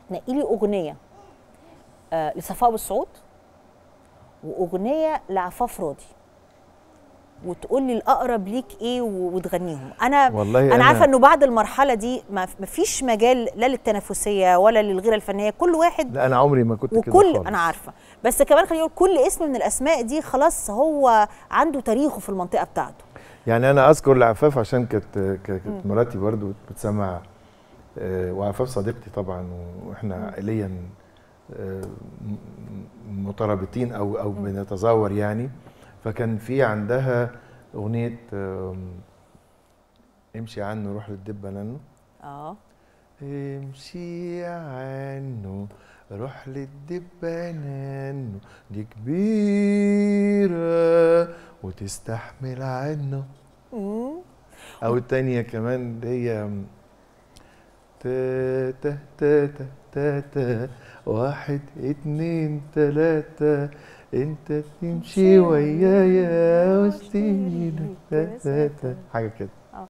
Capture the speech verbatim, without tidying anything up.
تنقي لي اغنيه آه لصفاء بالصعود واغنيه لعفاف راضي، وتقول لي الاقرب ليك ايه وتغنيهم. انا والله انا أنا عارفه انه بعد المرحله دي ما فيش مجال لا للتنافسيه ولا للغيره الفنيه، كل واحد. لا أنا عمري ما كنت كده وكل خالص. انا عارفه، بس كمان خلينا نقول كل اسم من الاسماء دي خلاص هو عنده تاريخه في المنطقه بتاعته. يعني أنا أذكر لعفاف عشان كانت كانت مراتي برضو بتسمع، وعفاف صديقتي طبعا، واحنا عائليا مترابطين او او بنتزاور يعني. فكان في عندها اغنيه امشي عنه روح للدبه نانو. اه امشي عنه روح للدبه نانو، دي كبيره وتستحمل عنه. او التانيه كمان اللي هي تا تا تا تا تا تا واحد اتنين تلاتة انت تمشي ويايا وسطينا، حاجة كده.